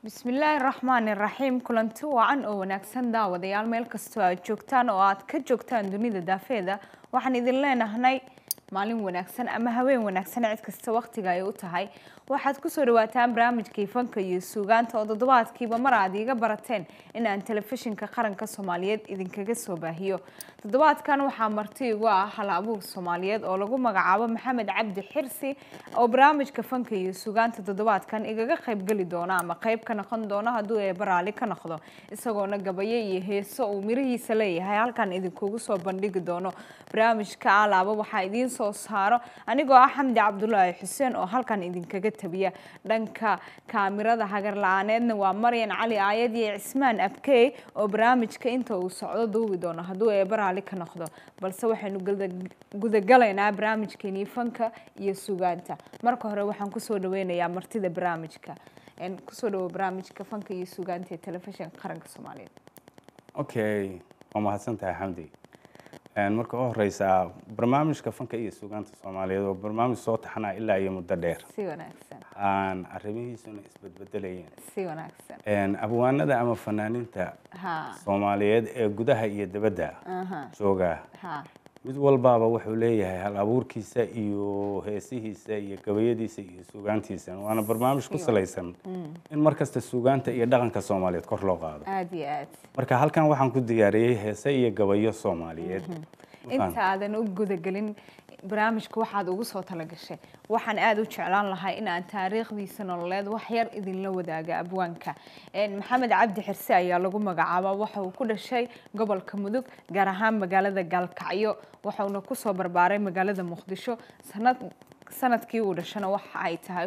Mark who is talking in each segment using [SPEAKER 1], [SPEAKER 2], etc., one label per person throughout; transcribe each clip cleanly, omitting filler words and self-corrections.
[SPEAKER 1] بسم الله الرحمن الرحيم كلنتي وعن oo wanaagsan daawadayaal meel kastoo aad joogtaan oo aad ka joogtaan dunida daafeeda waxaan idin leenahay maalin wanaagsan ama haween wanaagsan cid kasta waqtiga ay u tahay waxaad ku soo dhawaataan barnaamijkii fanka iyo suugaanta oo toddobaadkiiba mar aad iga barateen in aan telefishinka qaranka Soomaaliyeed idinkaga soo baahiyo toddobaadkan waxaa marti ugu ah hal abuur Soomaaliyeed oo lagu magacaabo Maxamed Cabdi Xirsi oo barnaamijka fanka iyo suugaanta toddobaadkan igaga qayb gali doona ama qayb ka noqon doona hadduu ay baraali ka noqdo isagoona gabaye iyo heeso uu mirihiisa leeyahay halkan idinkugu soo bandhigi doono barnaamijka alaaba waxaa idin soo saaro anigoo ah Xamdi Cabdullaahi Xuseen oo halkan idinkaga tabiya dhanka kaamirada hagar la'aaneedna waa Maryan Cali Aayad iyo Cismaan Abkey oo barnaamijka inta uu socdo duubi doono hadduu ay baraali ka noqdo balse waxaynu gudagalaynaa barnaamijkeeni fanka iyo suugaanta marka hore waxaan ku soo dhaweynayaa martida barnaamijka ku soo dhawo barnaamijka fanka iyo suugaanta ee telefishinka qaranka Soomaaliyeed
[SPEAKER 2] okay waa mahadsantahay Xamdi marka oo horeysa barnaamijka fanka iyo suugaanta Soomaaliyeed oo barnaamij soo taxana ilaa iyo muddo dheer
[SPEAKER 1] si wanaagsan
[SPEAKER 2] aan arrimihiisuna isbedbedelayeen
[SPEAKER 1] si wanaagsan
[SPEAKER 2] abwaanada ama fanaaniinta Soomaaliyeed ee gudaha iyo dibadda jooga mid walbaaba wuxuu leeyahay hal abuurkiisa iyo heesihiisa iyo gabayadiisa iyo suugaantiisa waana barnaamij ku salaysan in markasta suugaanta iyo dhaqanka Soomaaliyeed kor loo qaado
[SPEAKER 1] aad iyo aad
[SPEAKER 2] marka halkan waxaan ku diyaariyay heese iyo gabayo Soomaaliyeed
[SPEAKER 1] inta aadan u gudagelin barnaamijka waxaad ugu soo talagashay waxaan aad u jeclaan lahaa in aan taariikhdiisa nololeed wax yar idin la wadaaga abwaanka Maxamed Cabdi Xirsi ayaa lagu magacaabaa waxa uu ku dhashay gobolka Mudug gaar ahaan magaalada Galkacyo waxaana ku soo barbaaray magaalada Muqdisho sanadkii uu dhashana waxa ay tahay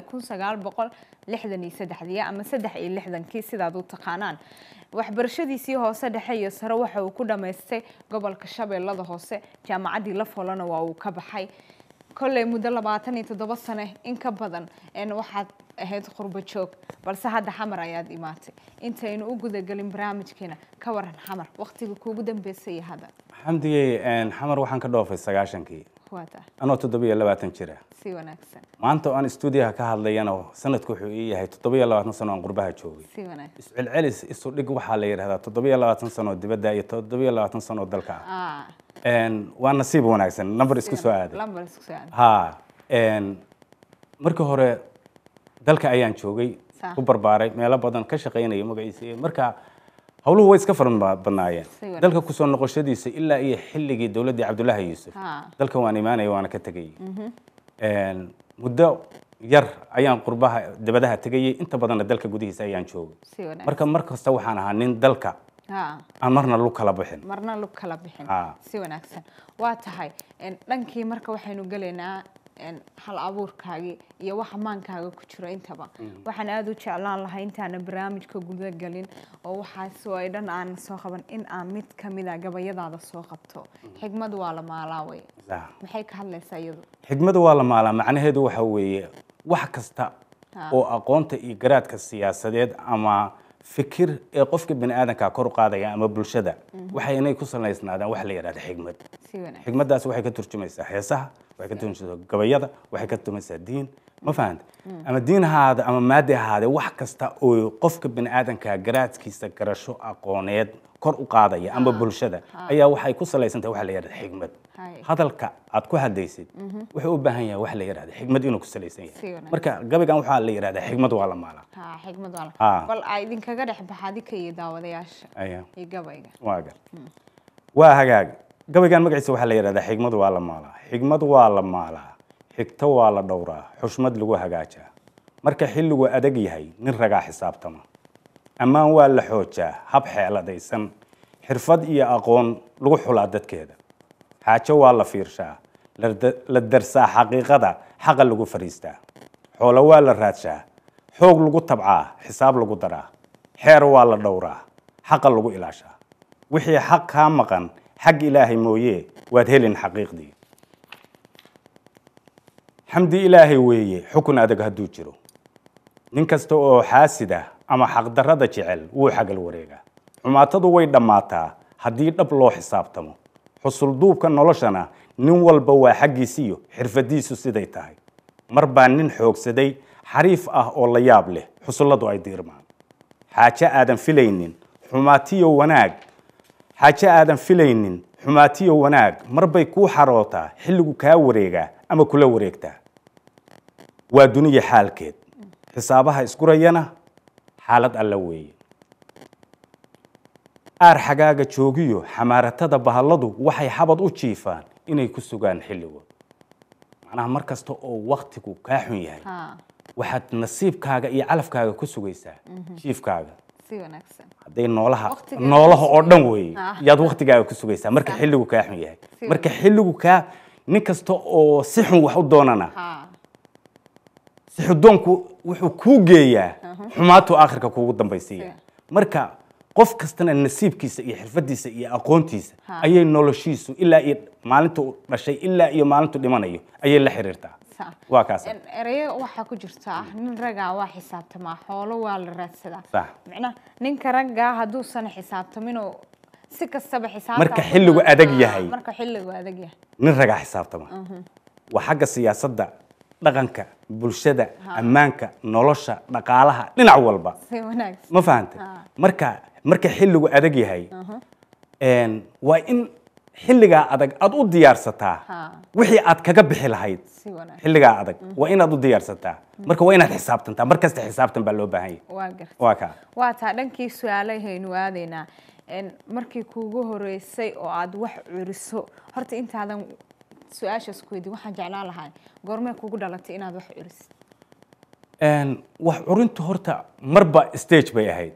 [SPEAKER 1] 1963 ama 63 sidaad u taqaanaan waxbarashadiisii hoose dhexe iyo sare waxa uu ku dhameystay gobolka Shabeellada Hoose jaamacadii la foolana waa uu ka baxay kolley muddo 27 sano in ka badan waxaad ahayd qurbo joog balse hadda xamar ayaad imaatay intaynu u gudagelin barnaamijkeena ka waran xamar waqtiga kuugu dambeysay hada
[SPEAKER 2] Xamdi xamar waxaan ka dhoofay 9kii anoo 27 jira
[SPEAKER 1] si wanaagsan
[SPEAKER 2] maanta aan stuudiyaha ka hadlayana sanadku wuxuu ii yahay 27 sano aan qurbaha joogay
[SPEAKER 1] si wanaagsan
[SPEAKER 2] iscelcelis isu dhig waxa la yiraahdaa 27 sano dibadda iyo 27 sano dalka waa nasiib wanaagsan number isku soo aaday marka hore dalka ayaan joogay ku barbaaray meelo badan ka shaqeynay magaciisa marka hawluhu way iska faran banaayeen dalka ku soo noqoshadiisa ilaa iyo xilligii dawladda Cabdullaahi Yuusuf dalka waan iimaanay waana ka tagay muddo yar ayaan qurbaha dibadaha tagay inta badan dalka gudihiisa ayaan joogay marka markasta waxaan ahaa nin dalka aan marna lu kala bixin si wanaagsan
[SPEAKER 1] waa tahay dhankii marka waxaynu galeynaa hal abuurkaagi iyo wax maankaaga ku jiro intaba waxaan aad u jeclaan lahaa intaan barnaamijka gudaha galin oo waxa soo ay dhan aan soo qaban in aan mid kamid ah gabayadaada soo qabto xigmad waa la maalaaway maxay ka hadlaysaa iyadu
[SPEAKER 2] xigmad waa la maalaa macnaheedu waxa weeye wax kasta oo aqoonta iyo garaadka siyaasadeed ama fikir ee qofka bini aadanka kor u qaadaya ama bulshada waxay inay ku saleysnaadaan wax la yiraahdo xigmad xigmadaas waxay ka turjumaysaa heesaha waxay ka turjumaysaa gabayada waxay ka turjumaysaa diin ma fahanti ama diinahaada ama maadahaada wax kasta oo qofka bini aadanka garaadkiisa garasho aqooneed kor u qaadaya ama bulshada ayaa waxay ku saleysantahay wax la yiraahdo xigmad hadalka aad ku hadlaysid wuxuu u baahan yahay wax la yiraahdo xigmad inuu ku saleysan yahay marka gabaygan waxa la yiraahdaa xigmad waa la maalaa
[SPEAKER 1] xigmad waa la bal ay idin kaga dhex baxaadi ka daawadayaasha ee gabayga
[SPEAKER 2] waa hagaag gabaygan magaciisa waxa la yiraahdaa xigmad waa la maalaa xigmad waa la maalaa xigto waa la dhowraa xushmad lagu hagaajaa marka xilligu adag yahay nin ragaa xisaabtama amaan waa la xoojaa hab xeeladaysan xirfad iyo aqoon lagu xulaa dadkeeda xaajo waa la fiirshaa la darsaa xaqiiqada xaqa lagu fariistaa xoolo waa la raadshaa xoog lagu tabcaa xisaab lagu daraa xeer waa la dhowraa xaqa lagu ilaashaa wixii xaq ka maqan xaq ilaahay mooyee waad helin xaqiiqdii xamdi ilaahay weeye xukun adag hadduu jiro nin kasta oo xaasida ama xaq darrada jecel wuu xagal wareegaa xumaatadu way dhammaataa haddii dhab loo xisaabtamo xusul duubka noloshana nin walba waa xaggiisiyo xirfadiisu siday tahay mar baa nin xoogsaday xariif ah oo la yaab leh xusulladu ay diirmaan xaaje aadan filaynin xumaatiyo wanaag xaaje aadan filaynin xumaatiyo wanaag marbay kuu xarootaa xilligu kaa wareegaa ama kula wareegtaa waa duniya xaalkeed xisaabaha isgurayana xaalad alla weeye aar xagaaga joogiyo xamaaratada bahalladu waxay xabad u jiifaan inay ku sugaan xilligood macnaha mar kasta oo waktigu kaa xun yahay waxaad nasiibkaaga iyo calafkaaga ku sugaysaa jiifkaaga
[SPEAKER 1] si wanaagsan
[SPEAKER 2] hadday noolaha oo dhan weeye yaad waktigaaga ku sugaysaa marka xilligu kaa xun yahay marka xilligu kaa nin kasta oo si xun wax u doonana si xudoonku wuxuu kuu geeyaa xumaatuu aakhirka kuugu dambaysiiya marka qof kastana nasiibkiisa iyo xirfadiisa iyo aqoontiisa ayay noloshiisu ilaa iyo maalintu dhashay ilaa iyo maalintu dhimanayo ayay la xiriirtaa waa kaas
[SPEAKER 1] erayo waxa ku jirta nin raga waa xisaabtama xoolo waa la raadsadaa macna ninka raga haduusan xisaabtamin oo si kastaba xisaabta
[SPEAKER 2] marka xilligu adag yahay nin raga xisaabtama waa xagga siyaasadda dhaqanka bulshada ammaanka nolosha dhaqaalaha dhinac walba ma fahantay marka xilligu adag yahay waa in xilligaa adag aad u diyaarsataa wixii aad kaga bixi lahayd xilligaa adag waa inaad u diyaarsataa marka waa inaad xisaabtantaa markasta xisaabtan baa loo baahan yahay
[SPEAKER 1] waa taa dhankii su-aalahaynu aadaynaa markii kuugu horeysay oo aad wax curiso horta intaadan su-aashaas ku weydiin waxaan jeclaan lahaa goormee kugu dhalatay inaad wax curisid
[SPEAKER 2] wax curintu horta marba stage bay ahayd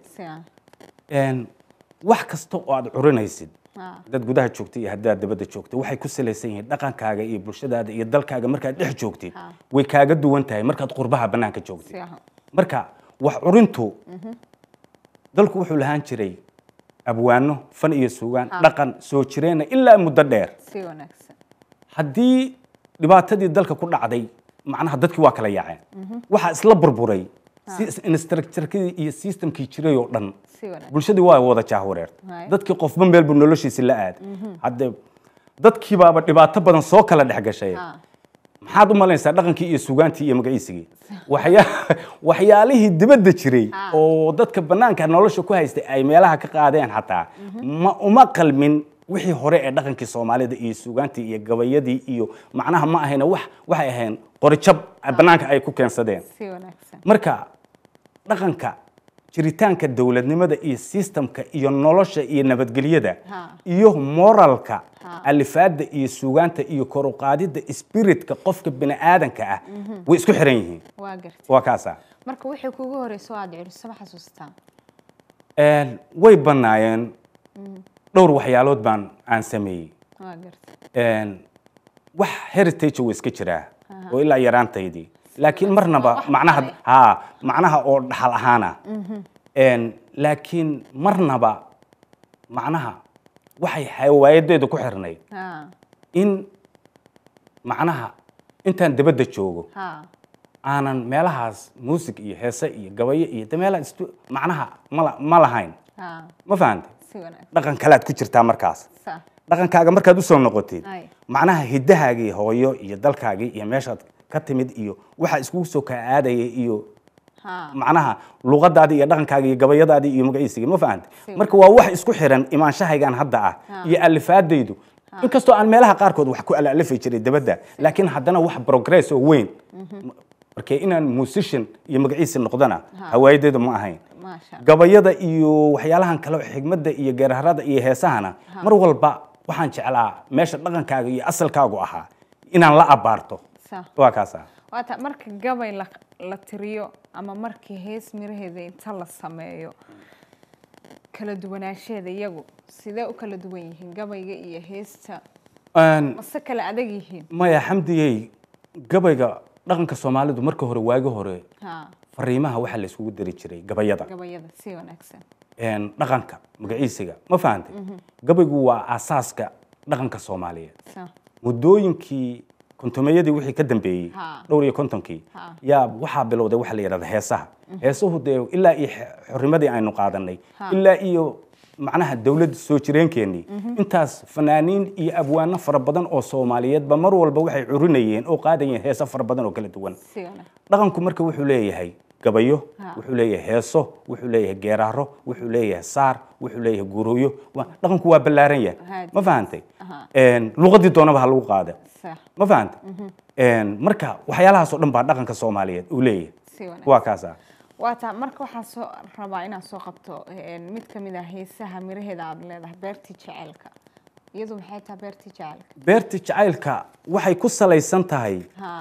[SPEAKER 2] wax kasta oo aad curinaysid dad gudaha joogtay iyo haddaad dabadda joogtay waxay ku salaysan yihiin dhaqankaaga iyo bulshadaada iyo dalkaaga markaad dhex joogtid way kaaga duwan tahay markaad qurbaha bannaanka joogtid marka wax curintu dalku wuxuu lahaan jiray abwaano fan iyo suugaan dhaqan soo jireena ilaa muddo dheer haddii dhibaatadii dalka ku dhacday macnaha dadkii waa kala yaaceen waxaa isla burburay infrastructure-kii iyo systemkii jiray oo dhan bulshadii waa wada jaahwareertay dadkii qofba meel buu noloshiisa la aad hadde dadkii baaba dhibaato badan soo kala dhex gashay maxaad u malaynaysaa dhaqankii iyo suugaantii iyo magaciisigii waxyaalihii dibadda jiray oo dadka bannaanka nolosha ku haystay ay meelaha ka qaadeen xataa uma qalmin wixii hore ee dhaqankii Soomaalida iyo suugaantii iyo gabayadii iyo macnaha ma ahayna waxay ahayn qorjab bannaanka ay ku keensadeen marka dhaqanka jiritaanka dawladnimada iyo systemka iyo nolosha iyo nabadgelyada iyo moralka alifaada iyo suugaanta iyo kor u qaadida spiritka qofka bini aadanka ah way isku xiran yihiin waa kaasa
[SPEAKER 1] marka wixii kuugu horeysay aad curiso ma xasuustaa
[SPEAKER 2] way banaayeen dhowr waxyaalood baan aan sameeyay wax heritage way iska jiraa oo ilaa yaraantaydii laakiin marnaba macnaha oo dhaxal ahaana laakiin marnaba macnaha waxay hawaayadeedu ku xirnayd in macnaha intaan dibadda joogo aanan meelahaas muusig iyo heese iyo gabayo iyo meelaha macnaha ma lahayn ma fahantay dhaqan kale aad ku jirtaa markaas dhaqankaaga markaad u soo noqotid macnaha hidahaagii hooyo iyo dalkaagii iyo meeshaad ka timid iyo waxa isku soo ka aadayay iyo macnaha luqadaadii iyo dhaqankaaga iyo gabayadaadii iyo magaciisigii ma fahantay marka waa wax isku xiran imaanshahaygan hadda ah iyo alifaadaydu inkastoo aan meelaha qaarkood wax ku alaalifay jiray dabadda laakiin haddana wax progress oo weyn markay inaan musician iyo magaciisi noqdana hawaayadeedu ma ahayn gabayada iyo waxyaalahan kale xigmadda iyo geerharada iyo heesahana mar walba waxaan jeclaa meesha dhaqankaaga iyo asalkaagu ahaa inaan la abaarto waa kaasa
[SPEAKER 1] waata marka gabay la tiriyo ama markii hees miraheeda inta la sameeyo kala duwanaansheeda iyagu sidee u kala duwan yihiin gabayga iyo heesta mase kala adag yihiin
[SPEAKER 2] maya xamdiyey gabayga dhaqanka Soomaalidu marka hore waagi hore fariimaha waxa la iskugu dari jiray gabayada
[SPEAKER 1] si wanaagsan
[SPEAKER 2] dhaqanka magaciisiga ma fahantay gabaygu waa asaaska dhaqanka Soomaaliyeed mudooyinkii kontomayadii wixii ka dambeeyay dhowr iyo kontonkii yaa waxa bilowday waxa la yiraahdo heesaha heesuhu ilaa iyo xurimadii aynu qaadanay ilaa iyo macnaha dawladda soo jireenkeeni intaas fanaaniin iyo abwaano fara badan oo Soomaaliyeed ba mar walba waxay curinayeen oo qaadayeen heeso fara badan oo kala duwan dhaqanku marka wuxuu leeyahay gabayo wuxuu leeyahay heeso wuxuu leeyahay geeraaro wuxuu leeyahay saar wuxuu leeyahay guurooyo dhaqanku waa ballaaran yahay ma fahantay luqadii doonaba ha lagu qaada ma fahantay marka waxyaalahaas oo dhan baa dhaqanka Soomaaliyeed uu leeyahay waa kaasa
[SPEAKER 1] waata marka waxaan soo rabaa inaan soo qabto mid kamid ah heesaha miraheeda aad leedahay beerti jaceelka iyadu maxay tahay beerti jaceelka
[SPEAKER 2] beerti jaceelka waxay ku salaysan tahay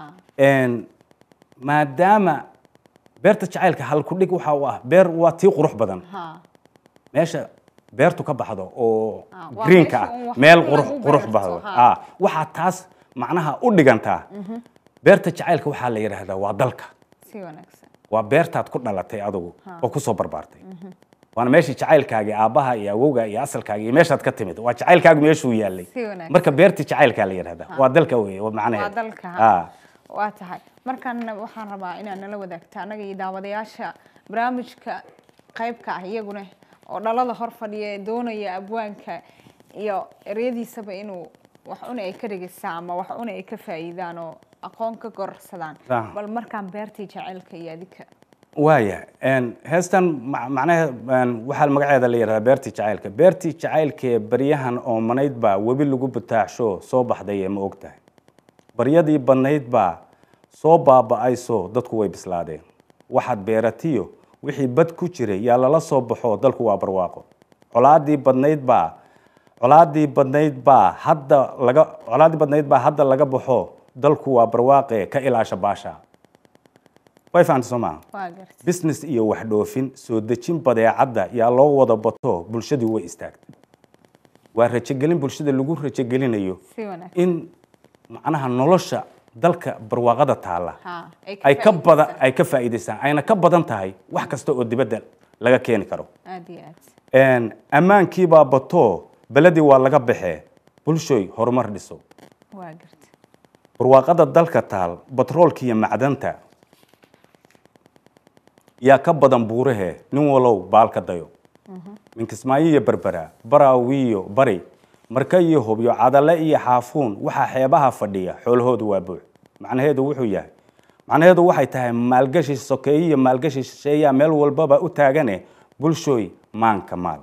[SPEAKER 2] maadaama beerta jaceelka hal ku dhig waxa uu ah beer waa tii qurux badan meesha beertu ka baxdo oo greenka meel qurux baxdo waxa taas macnaha u dhigantaa beerta jaceelka waxa la yiraahdaa waa dalka
[SPEAKER 1] si wanaagsan
[SPEAKER 2] waa beertaad ku dhalatay adigu oo ku soo barbaartay waana meeshii jaceelkaaga aabaha iyo awowga iyo asalkaaga iyo meeshaad ka timid waa jaceelkaaga meeshuu yaalay marka beerta jaceelka la yiraahdaa waa dalka weeye waa macnaheedu
[SPEAKER 1] waa dalka waa tahay markaan waxaan rabaa inaan nala wadaagto anaga iyo daawadayaasha barnaamijka qaybka ah iyaguna oo dhalada hor fadhiya doonaya abwaanka iyo ereyadiisaba inuu wax una ay ka dhageystaan ama wax una ay ka faa'iidaan oo aqoon ka gorsadaan bal markaan beertii jaceelka iyo adika
[SPEAKER 2] waaya heestan macnaheedu waxa magaceeda la yiraahdaa beertii jaceelka baryahan oo manayd baa webi lagu bataaxsho soo baxday ma ogtahay baryadii badnayd baa soo baaba'ayso dadku way bislaadeen waxaad beeratiyo wixii bad ku jiray yaa lala soo baxo dalku waa barwaaqo colaadii badnayd baa hadda laga baxo dalku waa barwaaqe ka ilaasha baasha way fahantaa Soomaa business iyo wax dhoofin soo dejin badeecada yaa loo wada bato bulshadu way istaagtay waa rajagelin bulshada lagu rajagelinayo in macnaha nolosha dalka barwaaqada taala ay ka faa'iideystaan ayna ka badan tahay wax kasta oo dibadda laga keeni karo ammaankii baa bato beladii waa laga baxee bulshoy horumar dhiso barwaaqada dalka taal batroolka iyo macdanta yaa ka badan buurahe nin walow baalka dayo min Kismaayo iyo Berbera Baraawiyo bari marka iyo hubyo cadale iyo xaafuun waxa xeebaha fadhiya xoolahoodu waa buux macnaheedu waxay tahay maalgashi sokeeye iyo maalgashi shisheeya meel walbaba u taagane bulshooy maanka maal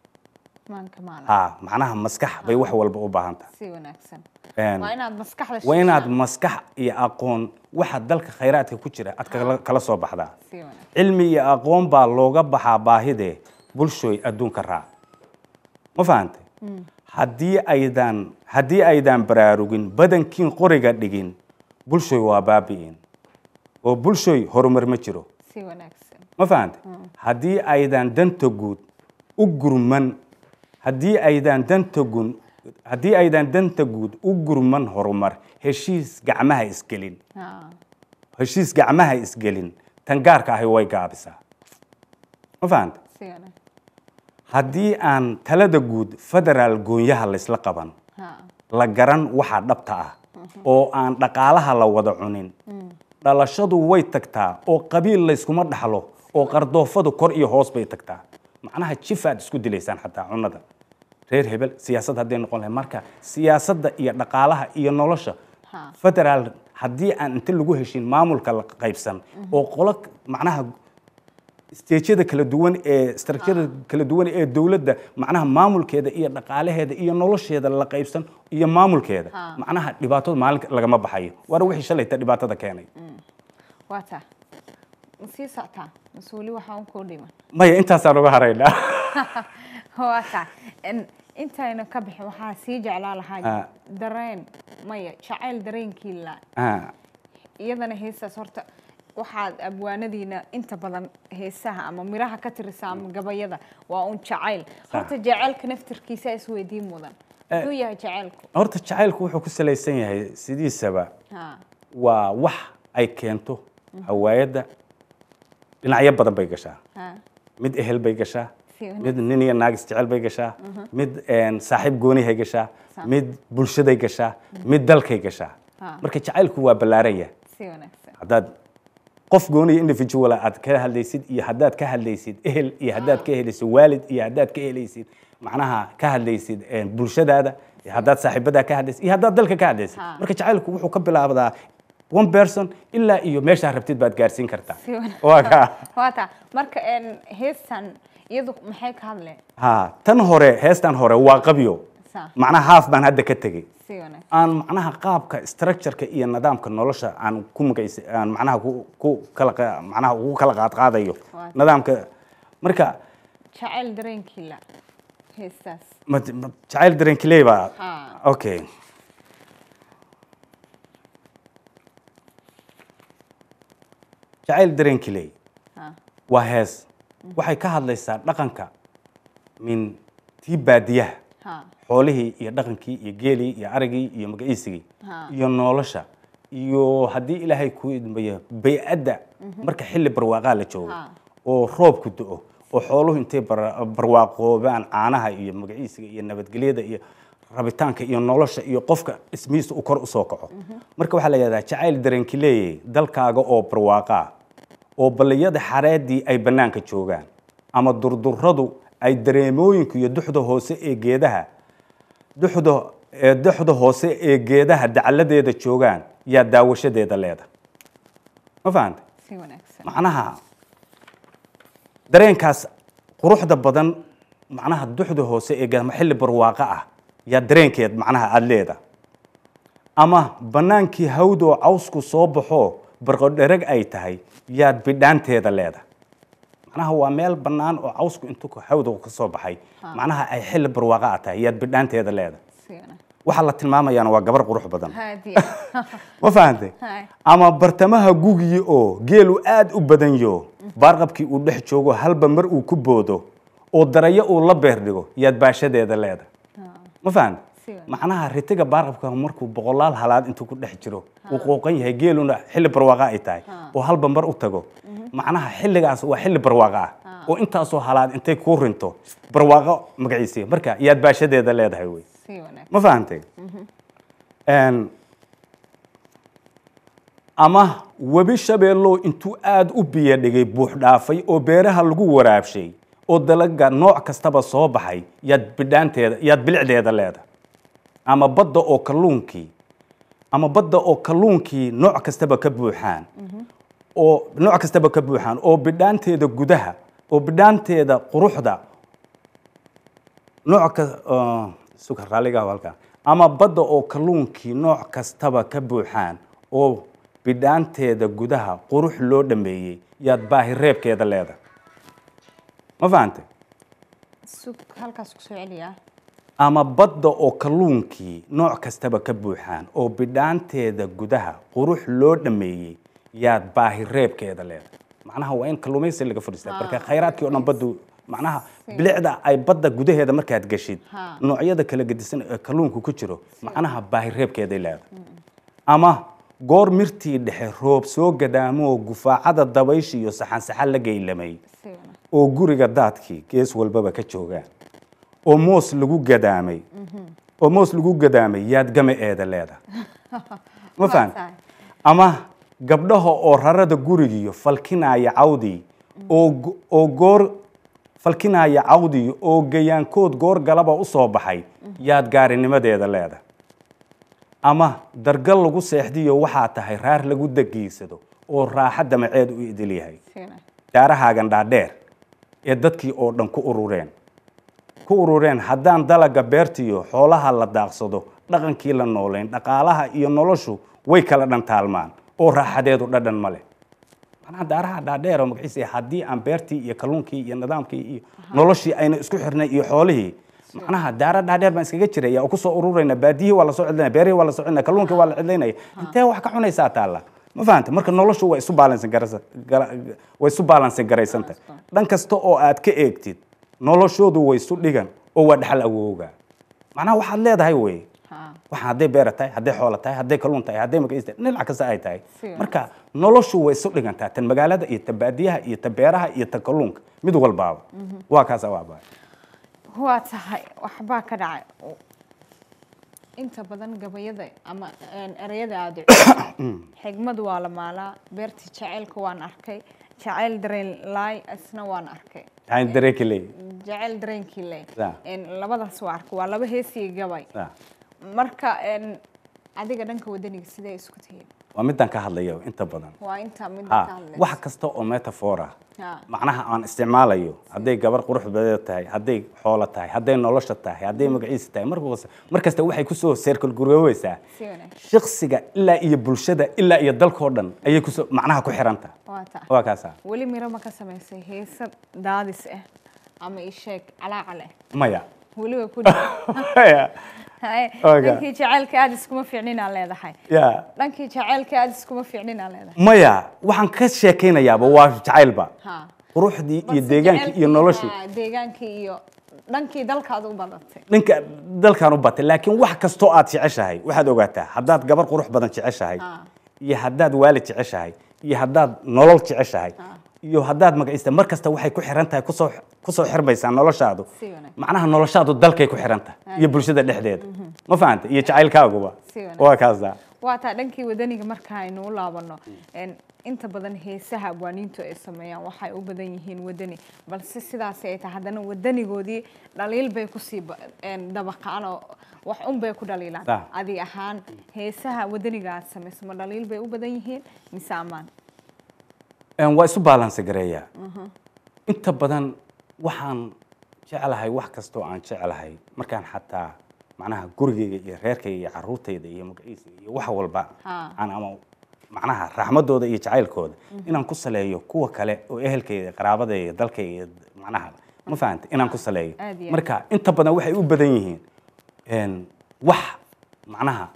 [SPEAKER 2] macnaha maskax bay wax walba u baahan tahay
[SPEAKER 1] si wanaagsan
[SPEAKER 2] waa inaad maskax iyo aqoon waxa dalka khayraadka ku jira aad kala soo baxdaa cilmi iyo aqoon baa looga baxaa baahide bulshooy adduunka raac ma fahantay haddii aydan baraarugin badankiin qoriga dhigin bulshooy waa baabi'in oo bulshooy horumar ma jiro ma fahantay haddii aydan danta guud u gurman horumar heshiis gacmaha isgelin tan gaarka ahi way gaabisaa ma fahantay haddii aan talada guud federaal goonyaha la isla qaban la garan waxa dhabta ah oo aan dhaqaalaha la wada cunin dhalashadu way tagtaa oo qabiil la iskuma dhaxlo oo qardoofadu kor iyo hoos bay tagtaa macnaha jifaad isku dilaysaan xataa cunada reer hebel siyaasad haday noqon lahayd marka siyaasadda iyo dhaqaalaha iyo nolosha federaal haddii aan inta lagu heshin maamulka la qaybsan oo qolo macnaha stage-yada kala duwan ee structure kala duwan ee dawladda macnaha maamulkeeda iyo dhaqaalaheeda iyo nolosheeda la qaybsan iyo maamulkeeda macnaha dhibaatada maalinka laga baxayo war wixii shalayta dhibaatada keenay
[SPEAKER 1] waata si socota masuuli waxa uu ku dhiman
[SPEAKER 2] maya intaas aan uga haraynaa
[SPEAKER 1] waata intayna ka bixin waxa sii jeclaa lahaa dareen maya jacayl dareenkii la iyadana heesaas horta waxaad abwaanadiina inta badan heesaha ama miraha ka tirisa ama gabayada waa un jacayl horta jacaylka naftirkiisa is weydiin mudan wuxuu yahay jacaylku
[SPEAKER 2] horta jacaylku wuxuu ku salaysan yahay sidiisaba waa wax ay keento hawaayada dhinacyo badan bay gashaa mid ehel bay gashaa mid nin iyo naag isjecel bay gashaa mid saaxiib goonihay gashaa mid bulshaday gashaa mid dalkay gashaa marka jacaylku waa ballaaraya haddaad qof gooniya individual aad ka hadlaysid iyo haddaad ka hadlaysid ehel iyo haddaad ka helaysid waalid iyo haddaad ka helaysid macnaha ka hadlaysid bulshadaada haddaad saaxiibada ka hadlaysid iyo haddaad dalka ka hadlaysid marka jacaylku wuxuu ka bilaabdaa one person ilaa iyo meesha rabtid baad gaarsiin kartaa
[SPEAKER 1] Si wanaagsan.
[SPEAKER 2] waa ka
[SPEAKER 1] waa taa marka heestan iyadu maxay ka hadleen
[SPEAKER 2] ha tan hore heestan hore waa qabyo
[SPEAKER 1] Sa.
[SPEAKER 2] macnaha half baan hadda ka tegey
[SPEAKER 1] si wanaagsan
[SPEAKER 2] aan macnaha qaabka structure-ka iyo nidaamka nolosha aan ku magaysa aan macnaha ku kala qaadayo
[SPEAKER 1] Waa.
[SPEAKER 2] nidaamka marka
[SPEAKER 1] jacayl dareenkii la heestaas
[SPEAKER 2] jacayl dareenkiley baa
[SPEAKER 1] Ha.
[SPEAKER 2] okay jacayl dareenkiley
[SPEAKER 1] ha
[SPEAKER 2] waa hees waxay ka hadlaysaa dhaqanka min tii baadiyaha
[SPEAKER 1] ha
[SPEAKER 2] xoolihii iyo dhaqankii iyo geelii iyo aragii iyo magaciisigii
[SPEAKER 1] Ha.
[SPEAKER 2] iyo nolosha iyo haddii ilaahay ku idmayo bay'adda marka xilli barwaaqaa la joogo
[SPEAKER 1] Ha.
[SPEAKER 2] oo roobku do-o oo xooluhu intay barwaaqoobaan caanaha iyo magaciisiga iyo nabadgelyada iyo rabitaanka iyo nolosha iyo qofka ismiisa uu kor usoo kaco marka waxaa la yidhahdaa jacayl dareenki leeyahay dalkaaga oo barwaaqaa oo balliyada xareedii ay bannaanka joogaan ama durduradu ay dareemooyinku iyo duxda hoose ee geedaha duxda hoose ee geedaha dacaladeeda joogaan yaa daawashadeeda leeda ma fahanta
[SPEAKER 1] si wanaagsan
[SPEAKER 2] macnaha dareenkaas quruxda badan macnaha duxda hoose ee geedaha xilli barwaaqo ah yaa dareenkeed macnaha aada leeda ama bannaankii hawdoo cawsku soo baxo barqodhereg ay tahay yaad bidhaanteeda leeda macnaha waa meel bannaan oo cawsku intuu hawda ka soo baxay macnaha ay xilli barwaaqo ah tahay yaad bidhaanteeda leeda
[SPEAKER 1] si wanaagsan
[SPEAKER 2] waxaa la tilmaamayaana waa gabar qurux badan
[SPEAKER 1] haadi
[SPEAKER 2] ma fahantay
[SPEAKER 1] Hai.
[SPEAKER 2] ama bartamaha gugii oo geelu aad u badan yo baarqabkii uu dhex joogo halba mar uu ku boodo oo darayo uu la beer dhigo yaad baashadeeda leeda ma fahantay
[SPEAKER 1] Si wanaagsan.
[SPEAKER 2] macnaha ritiga baarqabka markuu boqolaal halaad intuu ku dhex jiro uu qooqan yahay geeluna xilli barwaaqa ay tahay oo halba mar u tago macnaha xilligaas waa xilli barwaaqa ah oo intaasoo halaad intay kuu rinto barwaaqo magaciisiya marka yaad baashadeeda leedahay wey
[SPEAKER 1] si wanaagsan
[SPEAKER 2] ma fahantay ama webi shabeellow intuu aada u biyo dhigay buux dhaafay oo beeraha lagu waraabshay oo dalaga nooc kastaba soo baxay yaad bidhaanteeda yaad bilicdeeda leeda ama badda oo kalluunkii nooc kastaba ka buuxaan oo bidhaanteeda gudaha oo bidhaanteeda quruxda suka raaliga halka ama badda oo kalluunkii nooc kastaba ka buuxaan oo bidhaanteeda gudaha qurux loo dhameeyey yaad baahi reebkeeda leeda ma fahantay
[SPEAKER 1] sug halkaas ku soo celiyaa
[SPEAKER 2] ama badda oo kalluunkii nooc kastaba ka buuxaan oo bidhaanteeda gudaha qurux loo dhameeyey yaad baahi reebkeeda leeda macnaha waa in kalluumaysi laga fadhiistaa marka khayraadkii oo dhan baddu macnaha bilicda ay badda gudaheeda markaad gashid
[SPEAKER 1] Ha.
[SPEAKER 2] noocyada kala gedisan ee kalluunku ku jiro macnaha baahi reebkeeday leeda ama goor mirtii dhexe roob soo gadaamoo gufaacada dabaysh iyo saxansaxa la geylamay
[SPEAKER 1] si wanaagsan
[SPEAKER 2] oo guriga daadkii gees walbaba ka joogaan oo moos lagu gadaamay yaad gamaeeda leeda ma fahan
[SPEAKER 1] tahay.
[SPEAKER 2] ama gabdhaha oo rarada gurigiyo falkinaya cawdii oo goor falkinaya cawdii oo gayaankood goor galaba u soo baxay yaad gaarinimadeeda leeda ama dargal lagu seexdiyo waxaa tahay raar lagu dagiysado oo raaxa damaceed u idil yahay
[SPEAKER 1] si wanaagsan
[SPEAKER 2] daarahaagan dhaadheer ee dadkii oo dhan ku urureen haddaan dalaga beertiyo xoolaha la daaqsado dhaqankii la noolayn dhaqaalaha iyo noloshu way kala dhantaalmaan oo raaxadeedu dhadhan ma leh macnaha daaraha dhaadheer oo magaciisa haddii aan beertii iyo kalluunkii iyo nidaamkii iyo noloshii ayna isku xirnay iyo xoolihii macnaha daara dhaadheer baan iskaga jiraya oo kusoo ururayna baadiyihii waa la soo cidlaynaya beerihii waa la soo cidlaynaya kalluunkii waa la cidlaynaya intee wax ka cunaysaa taalla ma fahanta marka noloshu way isu baalansan garaysanta dhan kasta oo aad ka eegtid noloshoodu way isu dhigan oo waa dhaxal awooga macnaha waxaad leedahay wey waxaan hadday beera tahay hadday xoola tahay hadday kalluun tahay hadday magaciis tahay dhinac kasta ay tahay marka noloshu way isu dhigantaa tan magaalada iyo tan baadiyaha iyo tan beeraha iyo tan kalluunka mid walbaaba waa kaasa waaba
[SPEAKER 1] waa tahay waxbaa ka dhacay inta badan gabayada ama ereyada aad xigmadu waa la maalaa beertii jacaylka waan arkay jacayl dareen laay isna waan arkay
[SPEAKER 2] jacayl dareenkii leey
[SPEAKER 1] jacayl dareenkii leey labadaas waa arkay waa laba heesii gabay marka adiga dhanka wadaniga sidee isku tihiin
[SPEAKER 2] waa midaan ka hadlayo inta badan
[SPEAKER 1] waa inta mid
[SPEAKER 2] ha
[SPEAKER 1] ka hadlaysa
[SPEAKER 2] wax kasta oo metaphor ah
[SPEAKER 1] ha
[SPEAKER 2] macnaha aan isticmaalayo hadday gabar qurux badan tahay hadday xoolo tahay hadday nolosha tahay hadday magaciisa tahay markasta waxay ku soo circle guroweysaa
[SPEAKER 1] si wanaagsan
[SPEAKER 2] shakhsiga ilaa iyo bulshada ilaa iyo dalkoo dhan ayay ku soo macnaha ku xiranta
[SPEAKER 1] waa taa
[SPEAKER 2] waa kaasa
[SPEAKER 1] weli miro ma ka samaysay heesad daadis ah ama isheeg calaacal ah
[SPEAKER 2] maya
[SPEAKER 1] weliba ku
[SPEAKER 2] Maya. Oga.
[SPEAKER 1] dhankii jacaylka aad iskuma fiicninaa leedahay
[SPEAKER 2] ya
[SPEAKER 1] dhankii jacaylka aad iskuma fiicninaa leedahay
[SPEAKER 2] maya waxaan ka sheekaynayaaba waa jacaylba
[SPEAKER 1] ha
[SPEAKER 2] quruxdii iyo
[SPEAKER 1] balse
[SPEAKER 2] deegaankii iyo
[SPEAKER 1] jacaylkii,
[SPEAKER 2] noloshii
[SPEAKER 1] ha, deegaankii iyo dhankii dalkaad u badatay
[SPEAKER 2] ninka dalkan u batay laakiin wax kastoo aad jeceshahay waxaad ogaataa haddaad gabar qurux badan jeceshahay
[SPEAKER 1] ha
[SPEAKER 2] iyo haddaad waalid jeceshahay iyo haddaad nolol jeceshahay
[SPEAKER 1] ha
[SPEAKER 2] iyo haddaad magaciista mar kasta waxay ku xiran tahay kusoo xirmaysaa noloshaadu
[SPEAKER 1] si wanaagsan
[SPEAKER 2] macnaha noloshaadu dalkay ku xiran tahay iyo bulshada dhexdeeda ma fahanta iyo jacaylkaaguba
[SPEAKER 1] si wanaagsan
[SPEAKER 2] waa kaasa
[SPEAKER 1] waa taa dhankii wadaniga marka aynu u laabano inta badan heesaha abwaaniintu ay sameeyaan waxay u badan yihiin wadani balse sidaas ay tahay haddana wadanigoodii dhaliil bay kusii dabaqaan oo wax un bay ku dhaliilaan
[SPEAKER 2] Sax.
[SPEAKER 1] adi ahaan heesaha wadaniga aad samayso ma dhaliil bay u badan yihiin mise ammaan
[SPEAKER 2] waa isu baalansi gareeyaa inta badan waxaan jeclahay wax kastoo aan jeclahay markaan xataa macnaha gurigayga iyo reerkayga iyo caruurtayda iyo magaciisa iyo wax walba
[SPEAKER 1] Ha.
[SPEAKER 2] aan ama macnaha raxmadooda iyo jacaylkooda inaan ku saleeyo kuwa kale oo ehelkayga qaraabadayga dalkayga iyo macnaha ma fahanta inaan ku saleeyo
[SPEAKER 1] Aad iyo aad.
[SPEAKER 2] marka inta badan waxay u badan yihiin wax macnaha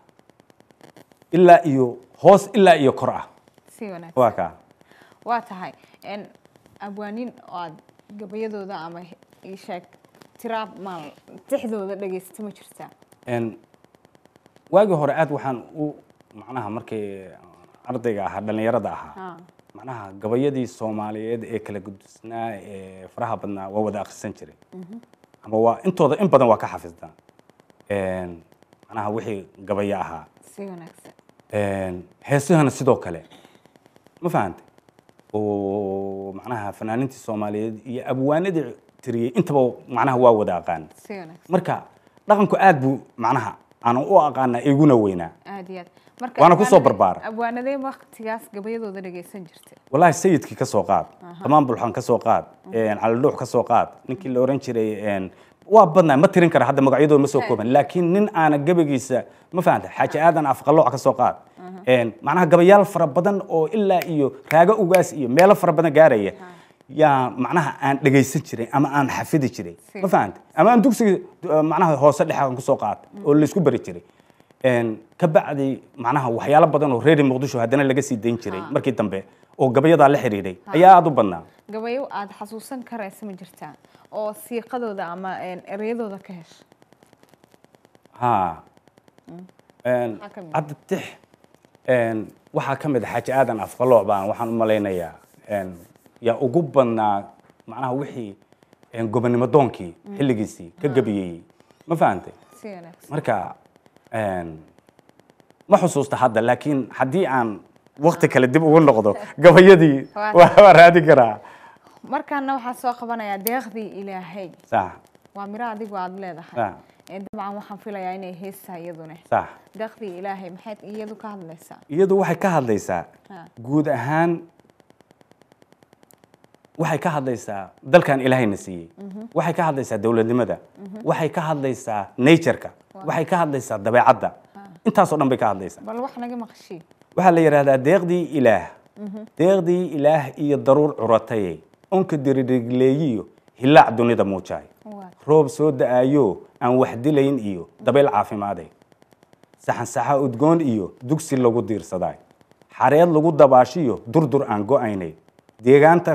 [SPEAKER 2] ilaa iyo hoos ilaa iyo kor ah
[SPEAKER 1] si wanaagsan
[SPEAKER 2] waa kaa
[SPEAKER 1] waa tahay abwaaniin oo aad gabayadooda ama isheeg tiraab maal tixdooda dhagaysta ma jirtaa
[SPEAKER 2] waagii hore aad waxaan u macnaha markii ardayga ahaa dhallinyarada ahaa
[SPEAKER 1] ha
[SPEAKER 2] macnaha gabayadii soomaaliyeed ee kala gudusnaa ee faraha badnaa waa wada akhrisan jiray ama waa intooda in badan waa ka xafisnaa macnaha wixii gabaya ahaa
[SPEAKER 1] si wanaagsan
[SPEAKER 2] heesahana sidoo kale ma fahantay oo macnaha fanaanintii soomaaliyeed iyo abwaanadii tiriyey intaba macnaha waa wada aqaan
[SPEAKER 1] si wanaagsan
[SPEAKER 2] marka dhaqanku aad buu macnaha aanan u aqaana iguna weynaa
[SPEAKER 1] aad iyo aad marka
[SPEAKER 2] Waana ku soo barbaara.
[SPEAKER 1] abwaanadee waqtigaas gabayadooda dhagaysan jirtay
[SPEAKER 2] والله سيدكي كسو قاد تمام بلحان كسو قاد على اللوح كسو قاد نكي لورن جيري وابدنا ما ترين كره هذا مقعيدو مسو كوبن لكن نين انا غبغيسا ما فهمت حاجه ادان افقلوع كسو قاد معناها غبيال فر بدن او الا iyo raaga ugaas iyo meel far badan gaaraya ya macnaha aan dhageysan jiray ama aan xafidi jiray ma fahant ama aan dugsiga macnaha hoose dhaxan ku soo qaad oo la isku bari jiray ka bacdi macnaha waxyaalo badan oo reer Muqdisho hadana laga sii deyn jiray markii dambe oo gabayada la xiriiray ayaa aad u badnaa
[SPEAKER 1] gabayo aad xasuusan karaysa ma jirtaa oo siiqadooda ama ereyadooda ka hesha
[SPEAKER 2] ha hadda tix waxaa ka mid ah xaaji aadan afqalooc baan waxaan u malaynayaa yaa ugu badnaa macnaha wixii gobonimo doonkii xilligiisii ka gabiyey ma fahantay
[SPEAKER 1] si wanaagsan
[SPEAKER 2] marka ma xusuusta hadda laakiin haddii aan waqti kale dib ugu noqdo gabayadii waa raadi karaa
[SPEAKER 1] markaana waxaa soo qabanayaa deeqdii ilaahay
[SPEAKER 2] sax
[SPEAKER 1] waa miro adigu aad leedahay
[SPEAKER 2] sax
[SPEAKER 1] dabcan waxaan filayaa inay heesaha iyaduna
[SPEAKER 2] sax
[SPEAKER 1] deeqdii ilaahay maxayd iyadu ka hadlaysaa
[SPEAKER 2] iyadu waxay ka hadlaysaa guud ahaan waxay ka hadlaysaa dalkan ilaahayna siiyey waxay ka hadlaysaa dawladnimada waxay ka hadlaysaa nature-ka waxay ka hadlaysaa dabeecadda intaasoo dhan bay ka hadlaysaa
[SPEAKER 1] bal wax naga maqashii
[SPEAKER 2] waxaa la yidhaahdaa deeqdii ilaah iyo daruur curatayey onka diridhigleeyiyo hilaac dunida muujaay roob soo da-aayo aan wax dilayn iyo dabayl caafimaaday saxansaxa udgoon iyo dugsi lagu diirsadaay xareed lagu dabaashiyo durdur aan go-aynay deegaanta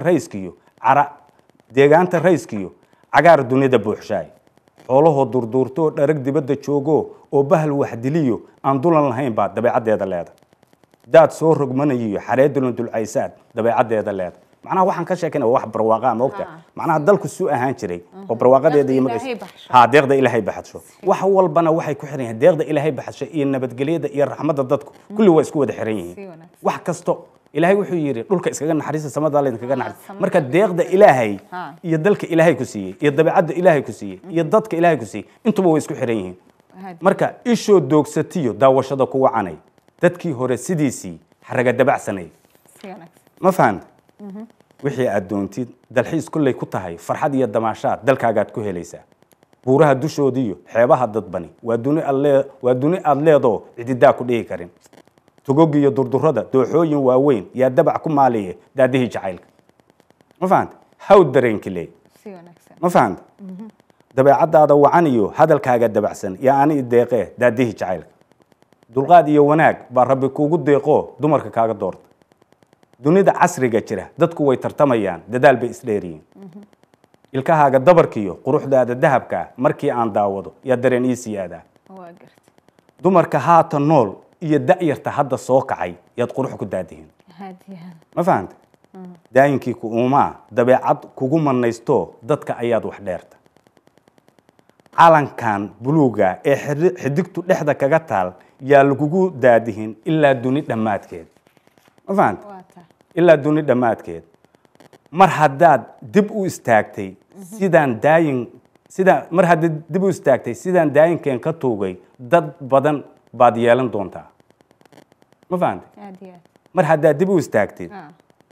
[SPEAKER 2] rayskiyo cagaar dunida buuxshaay xoolahoo durduurtoo dharag dibadda joogo oo bahal wax diliyo aan dulan lahayn baa dabeecaddeeda leeda daad soo rogmanayiyo xareedulun dulcaysaad dabeecaddeeda leeda macnaha waxaan ka sheekanaya wax barwaaqa ma ogta macnaha dalku suu ahaan jiray oo barwaaqadeeda iyo magaciisa deeqda ilaahay baxadsho wax walbana waxay ku xiran yihiin deeqda ilaahay baxadsho iyo nabadgelyada iyo raxmadda dadku kulli waa isku wada xiran yihiin wax kasto ilaahay wuxuu yiri dhulka iskaga naxariista samada la iskaga naxariista marka deeqda ilaahay iyo dalka ilaahay ku siiyay iyo dabeecadda ilaahay ku siiyay iyo dadka ilaahay ku siiyay intuba way isku xiran yihiin marka ishoo doogsatiyo daawashada ku wacanay dadkii hore sidiisii xaraga dabacsanay
[SPEAKER 1] si wanaagsan
[SPEAKER 2] ma fahanta wixii aad doontid dalxiis kulley ku tahay farxad iyo damaashaad dalkaagaad ku helaysaa buuraha dushoodiiyo xeebaha dadbani waa duni aad leedoo cididaa ku dhihi karin tugog iyo durdurada dooxooyin waaweyn yaa dabac ku maaliye daadihii jacaylka ma fahanta hawd dareenki leey
[SPEAKER 1] si wanaagsan
[SPEAKER 2] ma fahanta dabeecadaada wacan iyo hadalkaaga dabacsan yaa ani deeqee daadihii jacaylka dulqaad iyo wanaag baa rabbi kuugu deeqoo dumarka kaaga doorta dunida casriga jira dadku way tartamayaan dadaal bay isdheeriyiin ilkahaaga dabarkiyo quruxdaada dahabka markii aan daawado yaa dareen ii siyaadaa
[SPEAKER 1] waa gartay
[SPEAKER 2] dumarka haata nool iyo da'yarta hadda soo kacay yaad qurux ku daadihiin
[SPEAKER 1] haadiyan
[SPEAKER 2] ma fahanta daayinkii ku uumaa dabeecad kugu manaysto dadka ayaad wax dheerta calankan buluuga ee xidigtu dhexda kaga taal yaa lagugu daadihin ilaa duni dhammaadkeed ma fahanta
[SPEAKER 1] waa taa
[SPEAKER 2] ilaa duni dhammaadkeed mar haddaad dib u istaagtay mar haddaad dib u istaagtay sidaan daayinkeen ka tuugay dad badan baad yeelan doontaa ma fahanta
[SPEAKER 1] aad iyo aad
[SPEAKER 2] mar haddaad dib u istaagtid
[SPEAKER 1] Ah,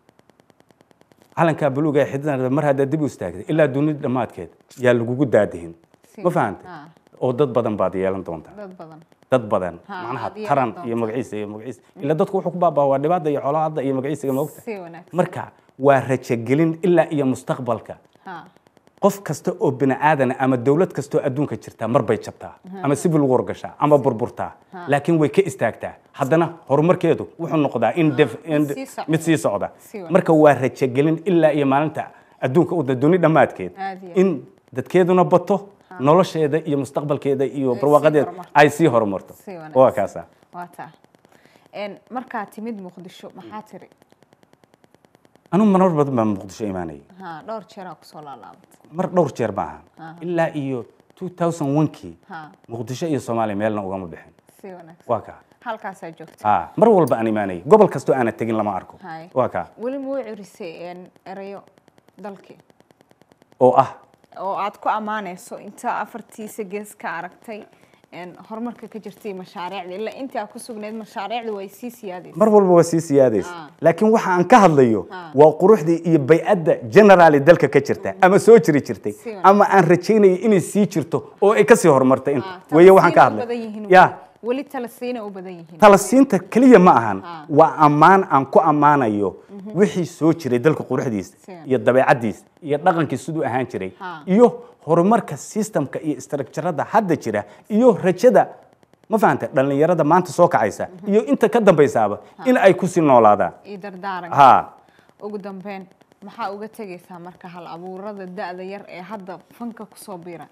[SPEAKER 2] calankaa buluuga ee xididana mar haddaad dib u istaagtid ilaa duni dhammaadkeed yaa lagugu daadihin
[SPEAKER 1] si-
[SPEAKER 2] ma fahanta
[SPEAKER 1] ah,
[SPEAKER 2] oo dad badan baad yeelan doontaa
[SPEAKER 1] dad badan
[SPEAKER 2] dad badan
[SPEAKER 1] Ha,
[SPEAKER 2] macnaha
[SPEAKER 1] aad yeelan
[SPEAKER 2] taran
[SPEAKER 1] doontaa.
[SPEAKER 2] iyo magaciisa ila dadku wuxuu ku baabaa waa dhibaata iyo colaada iyo magaciisiga moogta
[SPEAKER 1] si wanaagsan
[SPEAKER 2] marka waa rajagelin ilaa iyo mustaqbalka
[SPEAKER 1] ha
[SPEAKER 2] qof kasta oo bini aadan ama dawlad kasta oo adduunka jirta mar bay jabtaa ama civil war gashaa ama burburtaa laakiin way ka istaagtaa haddana horumarkeedu wuxuu noqdaa
[SPEAKER 1] sii socda.
[SPEAKER 2] mid sii socda
[SPEAKER 1] Sii wanaagsan.
[SPEAKER 2] marka waa rajagelin ilaa iyo maalinta adduunka u duni dhammaadkeed
[SPEAKER 1] Aad iyo
[SPEAKER 2] in dadkeeduna bato nolosheeda iyo mustaqbalkeeda iyo
[SPEAKER 1] sii
[SPEAKER 2] barwaaqadeeda
[SPEAKER 1] horumarto.
[SPEAKER 2] ay sii horumarto
[SPEAKER 1] Si wanaagsan.
[SPEAKER 2] waa kaasa
[SPEAKER 1] waa taa markaa timid muqdisho maxaa tiri
[SPEAKER 2] anigu marar badan baan muqdisho imaanayay
[SPEAKER 1] ha dhowr jeeraa kusoo laalaabatay
[SPEAKER 2] mar dhowr jeer maaha ilaa iyo 2001kii
[SPEAKER 1] ha
[SPEAKER 2] muqdisho iyo soomaaliya meelna ugama bixin
[SPEAKER 1] si wanaagsan
[SPEAKER 2] waa kaa
[SPEAKER 1] halkaasaa joogtay
[SPEAKER 2] mar walba aan imaanayay gobol kastoo aana tegin lama arko
[SPEAKER 1] Hay.
[SPEAKER 2] waa kaa
[SPEAKER 1] weli ma u cirisay erayo dalkii
[SPEAKER 2] oo ah
[SPEAKER 1] oo aad ku ammaanayso inta afartiisa gees ka aragtay horumarka ka jirtay mashaariicda ilaa intaa ku sugnayd mashaariicda way sii siyaadaysaa
[SPEAKER 2] mar walba waa sii siyaadaysa
[SPEAKER 1] Ah.
[SPEAKER 2] laakiin waxa aan ka hadlayo
[SPEAKER 1] Ah.
[SPEAKER 2] waa quruxdii iyo bay'adda generaali dalka ka jirta ama soo jiri jirtay
[SPEAKER 1] Si wanaagsan.
[SPEAKER 2] ama aan rajaynayay inay sii jirto oo ay ka sii horumartay inta
[SPEAKER 1] Ah,
[SPEAKER 2] weeye waxaan ka
[SPEAKER 1] talasiina u badan
[SPEAKER 2] hadlay
[SPEAKER 1] yihiin
[SPEAKER 2] ya
[SPEAKER 1] weli talasiina u badan yihiin
[SPEAKER 2] talasiinta keliya ma ahan
[SPEAKER 1] Ah.
[SPEAKER 2] waa ammaan aan ku ammaanayo wixii soo jiray dalka quruxdiisa
[SPEAKER 1] Si.
[SPEAKER 2] iyo dabeecaddiisa iyo dhaqankii siduu ahaan jiray
[SPEAKER 1] Ah.
[SPEAKER 2] iyo horumarka systemka iyo structurada hadda jira iyo rajada ma fahanta dhallinyarada maanta soo kacaysa iyo inta ka dambaysaaba in ay ku sii noolaadaan
[SPEAKER 1] iyo dardaaranka
[SPEAKER 2] ha
[SPEAKER 1] ugu dambeyn maxaa uga tegaysaa marka hal abuurada da'da yar ee hadda fanka kusoo biira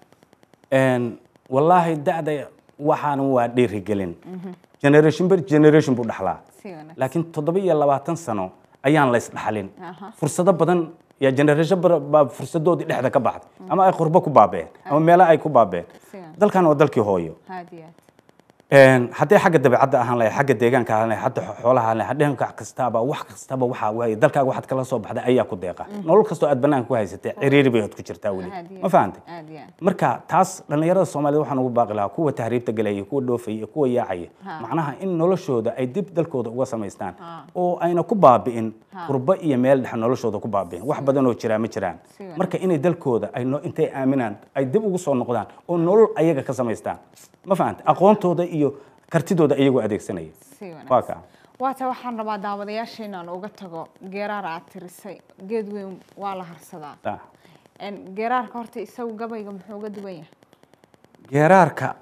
[SPEAKER 2] wallaahi da'da waxaan waa dhiirigelin generation ber generation buu dhaxlaa
[SPEAKER 1] si wanaagsan
[SPEAKER 2] laakiin 27 sano ayaan la isdhaxlin
[SPEAKER 1] Aha.
[SPEAKER 2] fursado badan yaa generation baa fursadoodii dhexda ka baxday ama ay qurbo ku baabeen ama meelo ay ku baabeen
[SPEAKER 1] Si wanaagsan.
[SPEAKER 2] dalkan waa dalkii hooyo
[SPEAKER 1] haadi aad
[SPEAKER 2] haddii xagga dabeecadda ahaan lahayd xagga deegaanka ahaan lahayd xagga xoolaha ahaan lahayd dhanka kastaba wax kastaba waxa waaye dalkaaga waxaad kala soo baxday ayaa ku deeqa nolol kastoo aad banaanka ku haysatay ciriiri bay ku jirtaa weli
[SPEAKER 1] Aad iyo
[SPEAKER 2] ma fahantay
[SPEAKER 1] aad iyo aad
[SPEAKER 2] marka taas dhallinyarada Soomaaliyeed waxaan ugu baaqi lahaa kuwa tahriibta galaya kuwa dhoofaya kuwa yaacaya
[SPEAKER 1] Ha.
[SPEAKER 2] macnaha in noloshooda ay dib dalkooda uga samaystaan
[SPEAKER 1] Ha.
[SPEAKER 2] oo ayna ku baabi'in
[SPEAKER 1] Ha.
[SPEAKER 2] qurbo iyo meel dhex noloshooda ku baabi'in wax badan oo jira ma jiraan
[SPEAKER 1] Si wanaagsan.
[SPEAKER 2] marka inay dalkooda ay intay aaminaan ay dib ugu soo noqdaan oo nolol ayaga ka samaystaan ma fahantay aqoontooda iyo kartidooda iyagoo adeegsanaya
[SPEAKER 1] si
[SPEAKER 2] waa
[SPEAKER 1] wanaagsan
[SPEAKER 2] kaa
[SPEAKER 1] waata waxaan rabaa daawadayaasha inaan uga tago geeraar aad tirisay geed weyn waa la harsadaa
[SPEAKER 2] Ah.
[SPEAKER 1] geeraarka horta isagu gabayga muxuu uga duwan yahay
[SPEAKER 2] geeraarka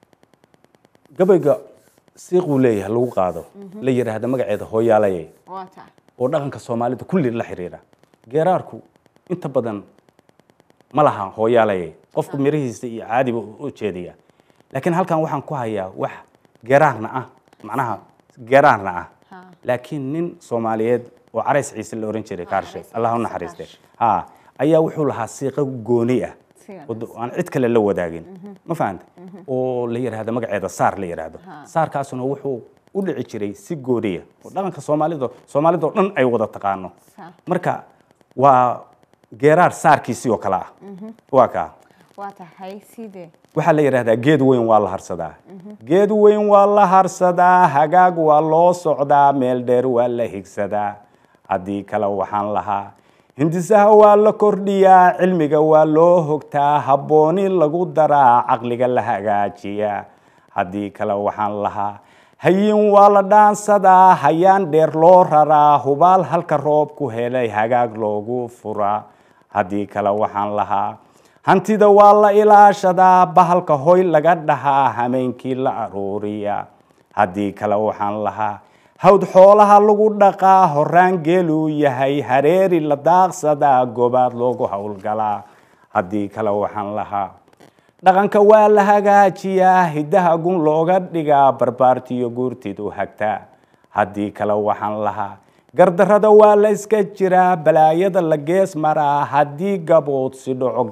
[SPEAKER 2] gabayga siiquu leeyahay lagu qaado la yidhaahda magaceeda hooyaalayay
[SPEAKER 1] waata
[SPEAKER 2] oo dhaqanka Soomaalida kulli la xiriira geeraarku inta badan ma laha hooyaalayay qofku mirihiisa iyo caadiba u jeediya laakiin halkan waxaan ku hayaa wax geeraarna ah macnaha geeraarna ah
[SPEAKER 1] Ha.
[SPEAKER 2] laakiin nin Soomaaliyeed oo Carays Ciise la oran jiray kaarshay
[SPEAKER 1] Carays
[SPEAKER 2] Allah u
[SPEAKER 1] Ciise
[SPEAKER 2] naxariistay ha ayaa wuxuu lahaa siiqo gooni ah
[SPEAKER 1] si wanaagsan
[SPEAKER 2] oo aan cid kale la wadaagin ma fahantay oo la yiraahdo magaceeda saar la yiraahdo saarkaasuna wuxuu u dhici jiray si gooniya oo dhaqanka Soomaalida oo dhan ay wada taqaano
[SPEAKER 1] Sa-
[SPEAKER 2] marka waa geeraar saarkiisii oo kala ah waa ka
[SPEAKER 1] waa tahay sidee
[SPEAKER 2] waxaa la yidhaahdaa geed weyn waa la harsadaa geed weyn waa la harsadaa hagaag waa loo socdaa meel dheer waa la higsadaa haddii kale waxaan lahaa hindisaha waa la kordhiyaa cilmiga waa loo hogtaa habbooni lagu daraa caqliga la hagaajiyaa haddii kale waxaan lahaa hayin waa la dhaansadaa hayaan dheer loo raraa hubaal halka roob ku helay hagaag loogu furaa haddii kale waxaan lahaa hantida waa la ilaashadaa bahalka hoy laga dhahaa hameenkii la aruuriyaa haddii kale waxaan lahaa hawd xoolaha lagu dhaqaa horaan geeluu yahay hareeri la daaqsadaa gobaad loogu howlgalaa haddii kale waxaan lahaa dhaqanka waa la hagaajiyaa hiddaha gun looga dhigaa barbaartiyo guurtidu hagtaa haddii kale waxaan lahaa gardarrada waa la iska jiraa balaayada la gees maraa haddii gabood si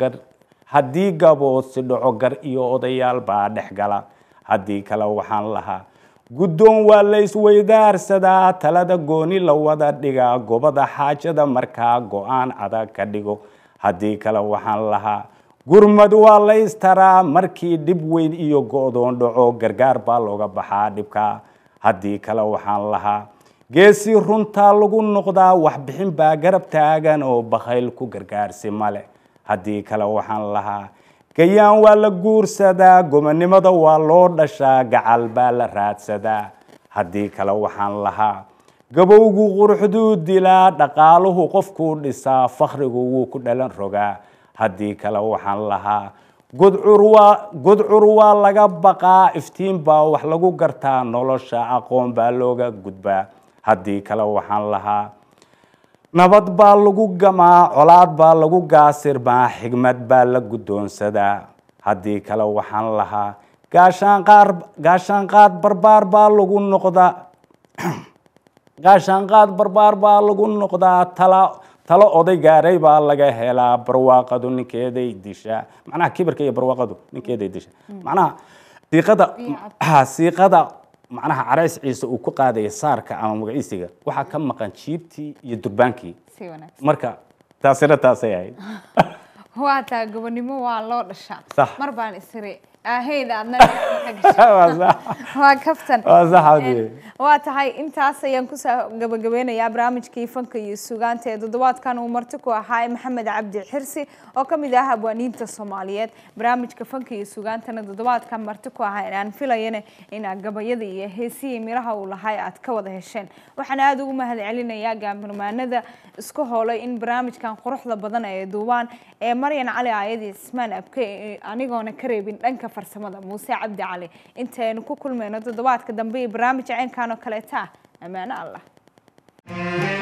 [SPEAKER 2] dhaco gar iyo odayaal baa dhex gala haddii kale waxaan lahaa guddoon waa la isweydaarsadaa talada gooni la wada dhigaa gobada xaajada markaa go-aan adag ka dhigo haddii kale waxaan lahaa gurmad waa la istaraa markii dhib weyn iyo go-doon dhaco gargaar baa looga baxaa dhibkaa haddii kale waxaan lahaa geesii runtaa lagu noqdaa waxbixin baa garab taagan oo bakhayl ku gargaarsi male haddii kale waxaan lahaa gayaan waa la guursadaa gomonnimada waa loo dhashaa gacal baa la raadsadaa haddii kale waxaan lahaa gabowgu quruxduu dilaa dhaqaaluhu qofkuu dhisaa fakhrigu wuu ku dhalan rogaa haddii kale waxaan lahaa gudcur waa laga baqaa iftiin baa wax lagu gartaa nolosha aqoon baa looga gudbaa haddii kale waxaan lahaa nabad baa lagu gamaa colaad baa lagu gaasirmaa xigmad baa la guddoonsadaa haddii kale waxaan lahaa gaashaanqaad barbaar baa lagu noqdaa gaashaanqaad barbaar baa lagu noqdaa talo oday gaaray baa laga helaa barwaaqadu ninkeeday dishaa macnaha kibirka iyo barwaaqadu ninkeeday dishaa macnaha siiqada macnaha carays ciise uu ku qaadaya saarka ama magaciisiga waxaa ka maqan jiibtii iyo durbaankii marka taasina taasay ahayd
[SPEAKER 1] waa taa gobonnimo waa loo dhashaa mar baan isiri ahayda adna waa kaftan waa tahay intaas ayaan ku soo gabagabeynayaa barnaamijkii fanka iyo suugaanta ee toddobaadkan uu marti ku ahaa Maxamed Cabdi Xirsi oo ka mid ah abwaaniinta Soomaaliyeed barnaamijka fanka iyo suugaantana toddobaadkan marti ku ahaa inaan filayane in gabayada iyo heesiga miraha uu lahay aad ka wada hesheen waxaan aad ugu mahadcelinayaa gaamirmaanada isku hoolay in barnaamijkan quruxda badan ay duubaan ee Maryan Cali Aayadi Ismaan Abke anigoona ka reebin dhanka farsamada Muuse Cabdi Cali intaaynu ku kulmayno toddobaadka dambe barnaamij ceenkan oo kale taa amaana Allah